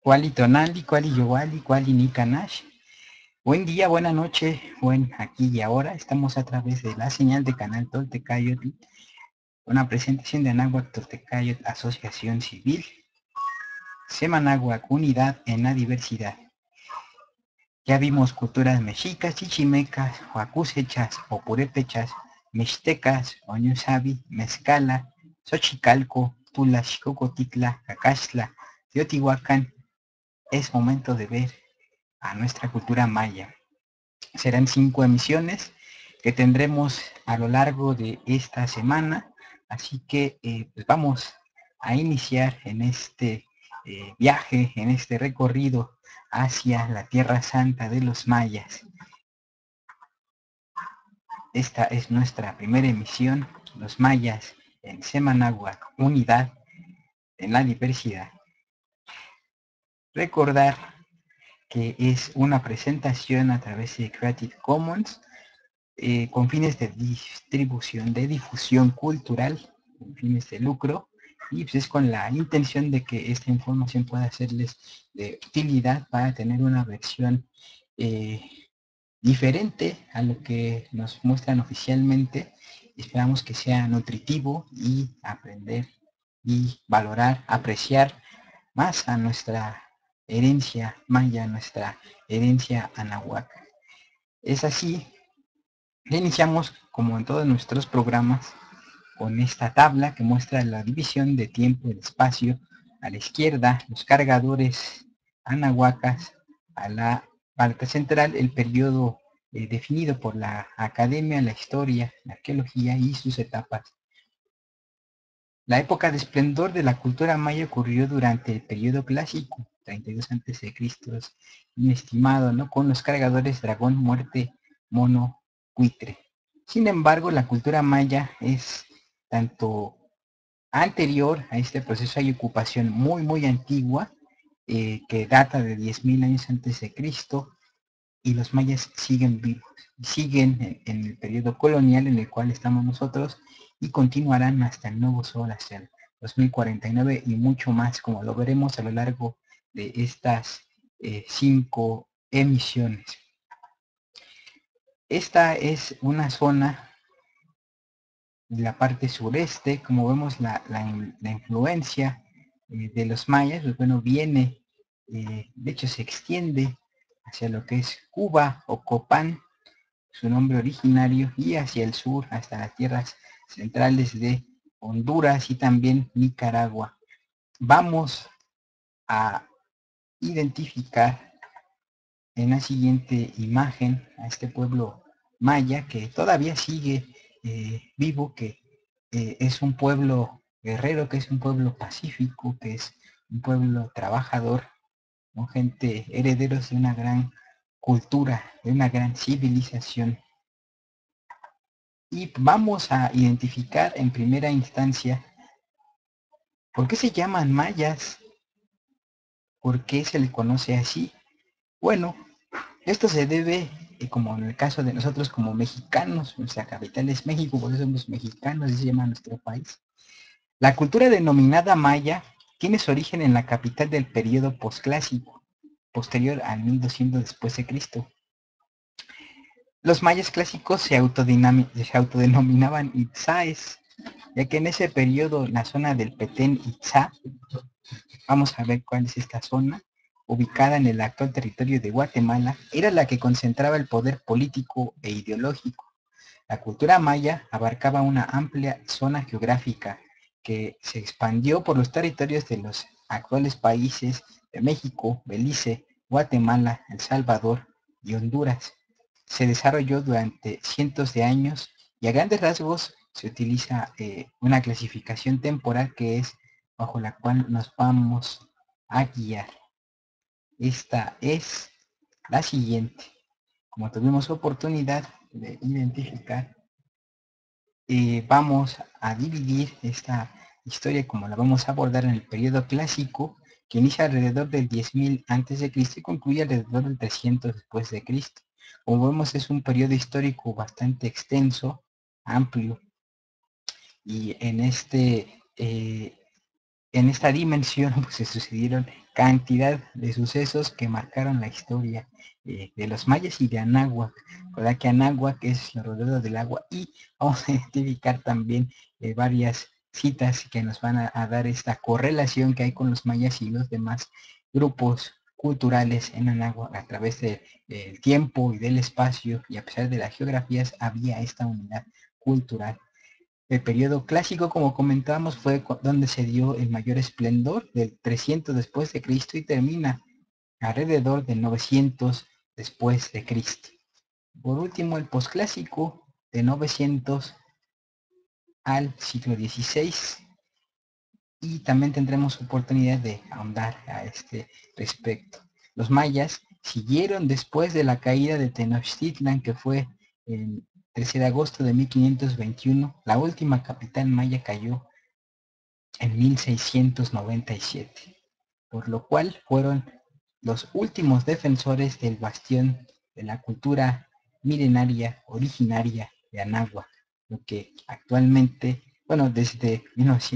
Kuali Tonali, Kuali Yowali, Kuali Nikanash. Buen día, buena noche, buen aquí y ahora. Estamos a través de la señal de Canal Toltecayotl, una presentación de Anáhuac Toltecayotl Asociación Civil. Semanáhuac, unidad en la diversidad. Ya vimos culturas mexicas, chichimecas, huacusechas o purépechas, mixtecas, oñusabi, mezcala, xochicalco, tula, xicocotitla, cacaxtla, teotihuacán. Es momento de ver a nuestra cultura maya. Serán 5 emisiones que tendremos a lo largo de esta semana, así que pues vamos a iniciar en este viaje, en este recorrido hacia la Tierra Santa de los mayas. Esta es nuestra primera emisión, los mayas en Semanáhuac, unidad en la diversidad. Recordar que es una presentación a través de Creative Commons con fines de distribución, de difusión cultural, con fines de lucro, y pues es con la intención de que esta información pueda serles de utilidad para tener una versión diferente a lo que nos muestran oficialmente. Esperamos que sea nutritivo y aprender y valorar, apreciar más a nuestra herencia maya, nuestra herencia anáhuac. Es así, iniciamos como en todos nuestros programas con esta tabla que muestra la división de tiempo y de espacio. A la izquierda, los cargadores anahuacas, a la parte central, el periodo definido por la academia, la historia, la arqueología y sus etapas. La época de esplendor de la cultura maya ocurrió durante el periodo clásico, 32 a.C., inestimado, ¿no? Con los cargadores dragón, muerte, mono, buitre. Sin embargo, la cultura maya es tanto anterior a este proceso, hay ocupación muy antigua, que data de 10.000 años antes de Cristo, y los mayas siguen vivos, siguen en el periodo colonial en el cual estamos nosotros, y continuarán hasta el nuevo sol, hasta el 2049 y mucho más, como lo veremos a lo largo de estas 5 emisiones. Esta es una zona de la parte sureste, como vemos la influencia de los mayas, pues bueno, viene, de hecho se extiende hacia lo que es Cuba o Copán, su nombre originario, y hacia el sur hasta las tierras centrales de Honduras y también Nicaragua. Vamos a identificar en la siguiente imagen a este pueblo maya que todavía sigue vivo, que es un pueblo guerrero, que es un pueblo pacífico, que es un pueblo trabajador, con gente herederos de una gran cultura, de una gran civilización. Y vamos a identificar en primera instancia por qué se llaman mayas, por qué se les conoce así. Bueno, esto se debe, como en el caso de nosotros como mexicanos, nuestra capital es México, por eso somos mexicanos, así se llama nuestro país. La cultura denominada maya tiene su origen en la capital del periodo posclásico, posterior al 1200 después de Cristo. Los mayas clásicos se autodenominaban itzaes, ya que en ese periodo la zona del Petén Itzá, vamos a ver cuál es esta zona, ubicada en el actual territorio de Guatemala, era la que concentraba el poder político e ideológico. La cultura maya abarcaba una amplia zona geográfica que se expandió por los territorios de los actuales países de México, Belice, Guatemala, El Salvador y Honduras. Se desarrolló durante cientos de años y a grandes rasgos se utiliza una clasificación temporal que es bajo la cual nos vamos a guiar. Esta es la siguiente. Como tuvimos oportunidad de identificar, vamos a dividir esta historia como la vamos a abordar en el periodo clásico, que inicia alrededor del 10.000 a.C. y concluye alrededor del 300 después de Cristo. Como vemos, es un periodo histórico bastante extenso, amplio, y en este en esta dimensión pues se sucedieron cantidad de sucesos que marcaron la historia de los mayas y de Anáhuac. Recuerda que Anáhuac es la rodeada del agua, y vamos a identificar también varias citas que nos van a dar esta correlación que hay con los mayas y los demás grupos culturales en Anáhuac a través del tiempo y del espacio, y a pesar de las geografías había esta unidad cultural. El periodo clásico, como comentábamos, fue donde se dio el mayor esplendor, del 300 después de Cristo, y termina alrededor del 900 después de Cristo. Por último, el posclásico, de 900 al siglo XVI, y también tendremos oportunidad de ahondar a este respecto. Los mayas siguieron después de la caída de Tenochtitlan, que fue el 13 de agosto de 1521. La última capital maya cayó en 1697, por lo cual fueron los últimos defensores del bastión de la cultura milenaria originaria de Anáhuac, lo que actualmente, bueno, desde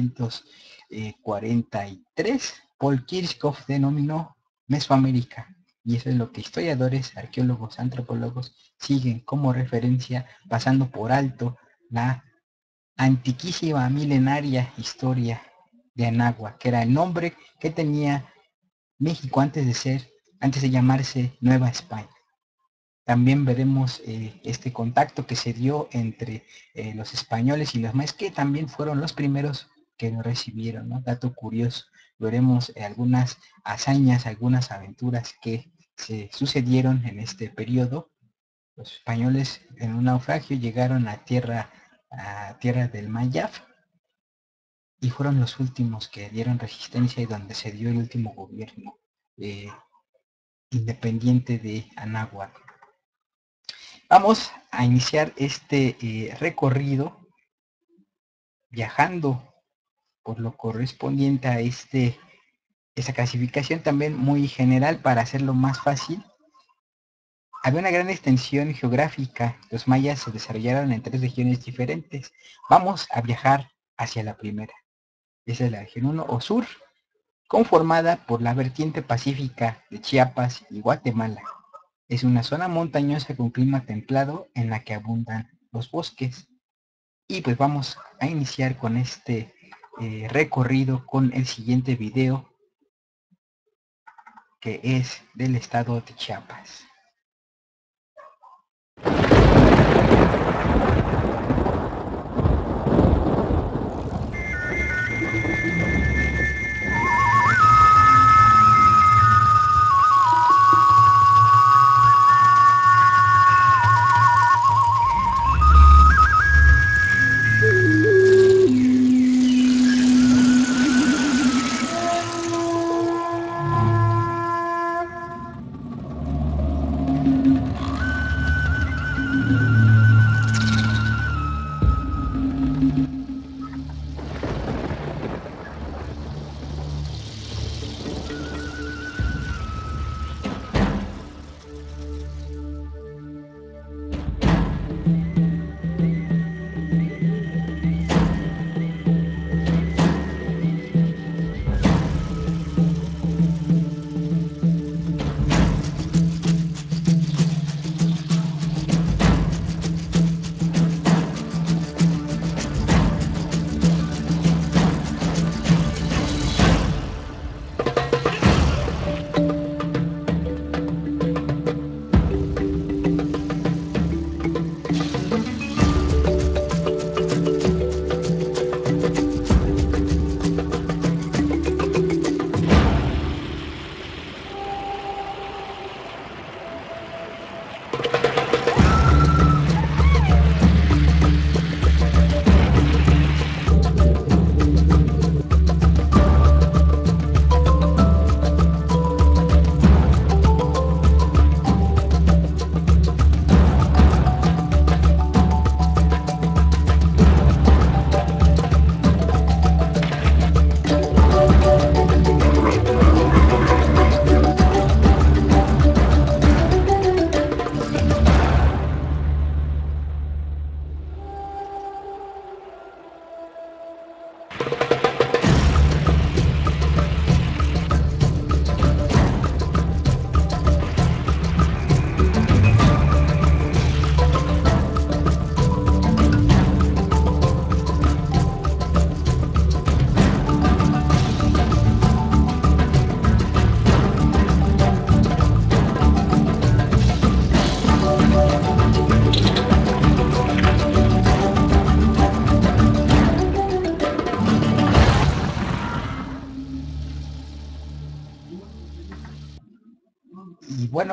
1943, Paul Kirchhoff denominó Mesoamérica, y eso es lo que historiadores, arqueólogos, antropólogos siguen como referencia, pasando por alto la antiquísima milenaria historia de Anáhuac, que era el nombre que tenía México antes de llamarse Nueva España. También veremos este contacto que se dio entre los españoles y los mayas, que también fueron los primeros que lo recibieron, ¿no? Dato curioso. Veremos algunas hazañas, algunas aventuras que se sucedieron en este periodo. Los españoles en un naufragio llegaron a tierra del Mayaf, y fueron los últimos que dieron resistencia y donde se dio el último gobierno independiente de Anáhuac. Vamos a iniciar este recorrido viajando por lo correspondiente a esta clasificación, también muy general para hacerlo más fácil. Había una gran extensión geográfica. Los mayas se desarrollaron en 3 regiones diferentes. Vamos a viajar hacia la primera. Esa es la región 1 o sur, conformada por la vertiente pacífica de Chiapas y Guatemala. Es una zona montañosa con clima templado en la que abundan los bosques. Y pues vamos a iniciar con este recorrido con el siguiente video, que es del estado de Chiapas.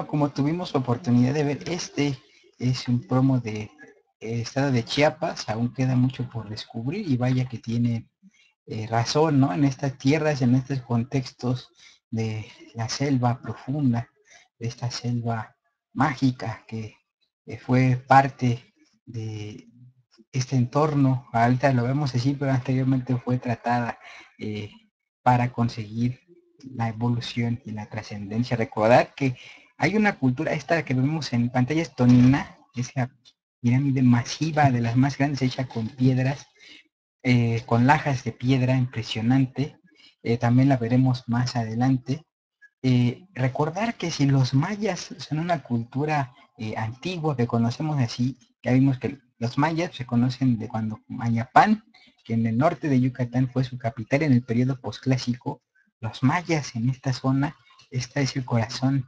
bueno, como tuvimos oportunidad de ver, este es un promo de estado de Chiapas, aún queda mucho por descubrir y vaya que tiene razón, ¿no? En estas tierras, en estos contextos de la selva profunda, de esta selva mágica que fue parte de este entorno, ahorita lo vemos así, pero anteriormente fue tratada eh, para conseguir la evolución y la trascendencia. Recordar que hay una cultura, esta que vemos en pantalla es Tonina, es la pirámide masiva de las más grandes, hecha con piedras, con lajas de piedra impresionante. También la veremos más adelante. Recordar que si los mayas son una cultura antigua que conocemos así, ya vimos que los mayas se conocen de cuando Mayapán, que en el norte de Yucatán fue su capital en el periodo posclásico. Los mayas en esta zona, esta es el corazón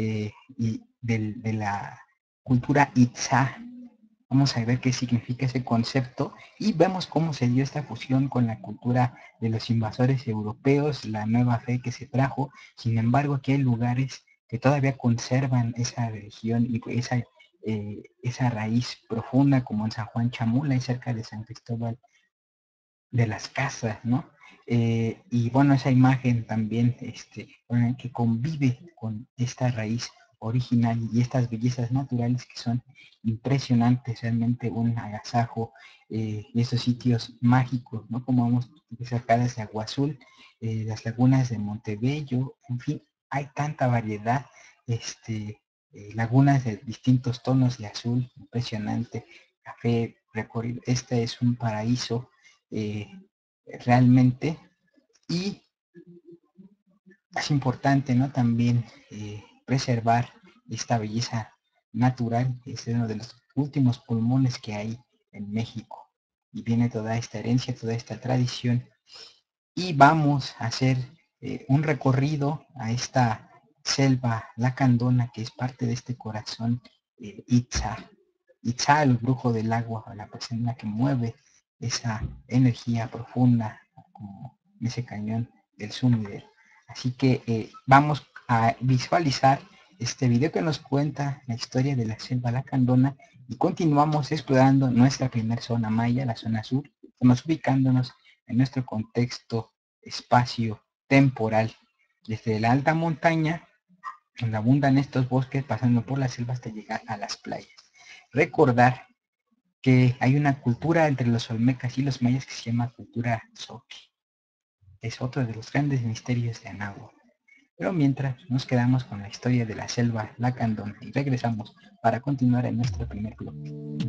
de la cultura Itzá. Vamos a ver qué significa ese concepto y vemos cómo se dio esta fusión con la cultura de los invasores europeos, la nueva fe que se trajo. Sin embargo, aquí hay lugares que todavía conservan esa religión y esa raíz profunda, como en San Juan Chamula y cerca de San Cristóbal de las Casas, ¿no? Y bueno, esa imagen también que convive con esta raíz original y estas bellezas naturales que son impresionantes, realmente un agasajo, y estos sitios mágicos, ¿no? Como vamos acá desde Agua Azul, las lagunas de Montebello, en fin, hay tanta variedad, lagunas de distintos tonos de azul, impresionante, café recorrido, este es un paraíso realmente, y es importante, ¿no? También preservar esta belleza natural, es uno de los últimos pulmones que hay en México y viene toda esta herencia, toda esta tradición, y vamos a hacer un recorrido a esta selva lacandona que es parte de este corazón Itzá. Itzá, el brujo del agua, la persona que mueve esa energía profunda como ese cañón del Sumidero. Así que vamos a visualizar este video que nos cuenta la historia de la selva lacandona y continuamos explorando nuestra primera zona maya, la zona sur. Estamos ubicándonos en nuestro contexto espacio temporal, desde la alta montaña donde abundan estos bosques, pasando por la selva hasta llegar a las playas. Recordar que hay una cultura entre los olmecas y los mayas que se llama cultura Zoque. Es otro de los grandes misterios de Anáhuac. Pero mientras nos quedamos con la historia de la selva lacandona y regresamos para continuar en nuestro primer bloque.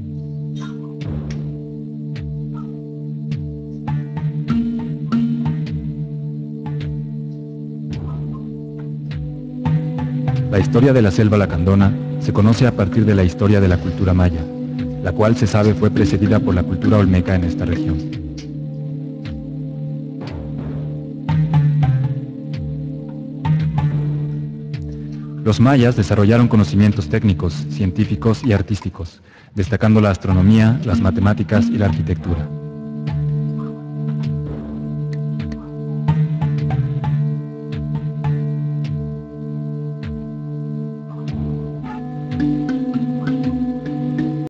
La historia de la selva lacandona se conoce a partir de la historia de la cultura maya, la cual se sabe fue precedida por la cultura olmeca en esta región. Los mayas desarrollaron conocimientos técnicos, científicos y artísticos, destacando la astronomía, las matemáticas y la arquitectura.